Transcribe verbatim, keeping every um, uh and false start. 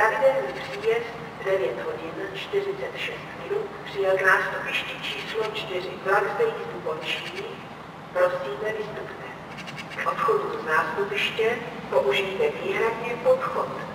pravidelný příjezd devět hodin čtyřicet šest minut, přijel k nástupišti číslo čtyři. Vlak zde jízdu končí, prosíme vystupte. K odchodu z nástupiště použijte výhradně podchod.